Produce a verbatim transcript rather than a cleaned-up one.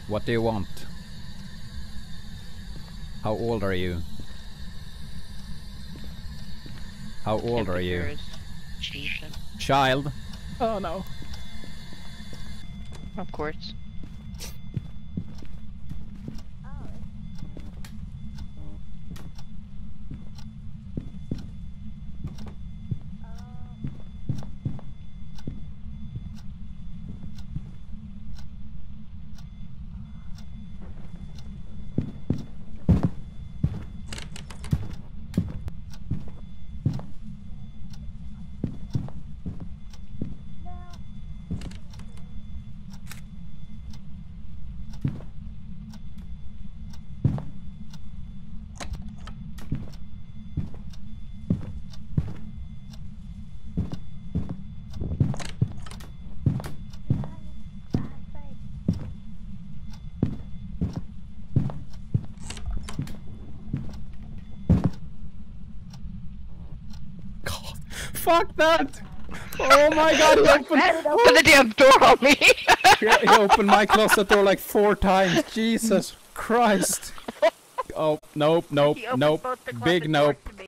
What do you want? How old are you? How old are you? Child? Oh no. Of course. Fuck that! Oh my god, he opened, Open the damn door on me! he opened my closet door like four times. Jesus Christ. Oh, nope, nope, nope. Big nope.